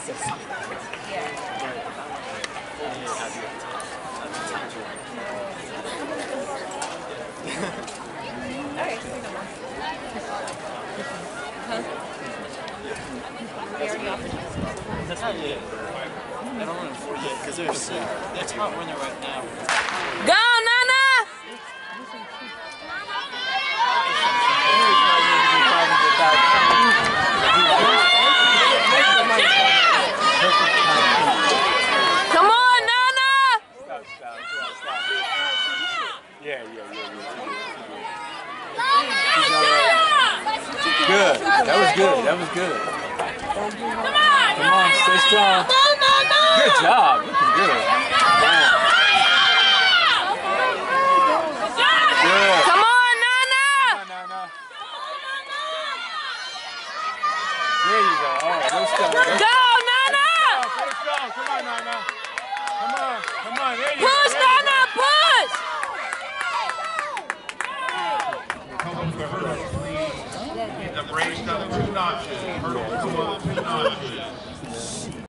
process. That's not yet. I don't want to afford yet because they're sick. That's hot winter right now. Go, Nana! Come on, Nana! Stop. Yeah. Good. That was good. Come on, stay strong. Good job. Looking good. Good. Come on, Nana! There you go. All right, let's go. Go, Nana! Stay strong. Come on, Nana. Come on. There you go. Push, Nana, push! The brace down 2 notches. Hurdle 2 notches.